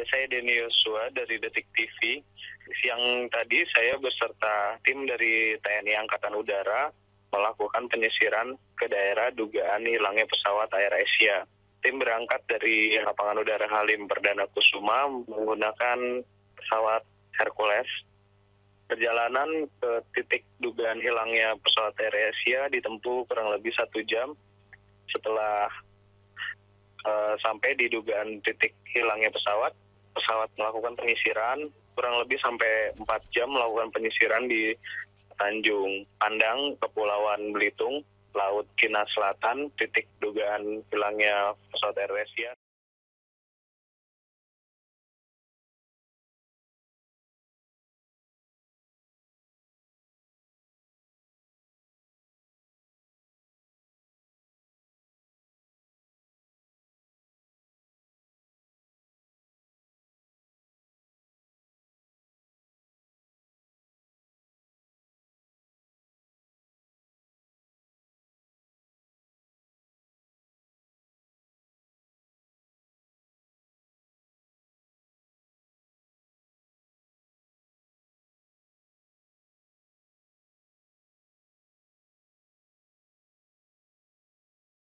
saya Denny Yosua dari Detik TV. Siang tadi saya beserta tim dari TNI Angkatan Udara melakukan penyisiran ke daerah dugaan hilangnya pesawat Air Asia. Tim berangkat dari Lapangan Udara Halim Perdana Kusuma menggunakan pesawat Hercules. Perjalanan ke titik dugaan hilangnya pesawat Air Asia ditempuh kurang lebih 1 jam. Setelah sampai di dugaan titik hilangnya pesawat melakukan penyisiran kurang lebih sampai 4 jam melakukan penyisiran di Tanjung Pandang, Kepulauan Belitung, Laut Cina Selatan, titik dugaan hilangnya pesawat Air Asia.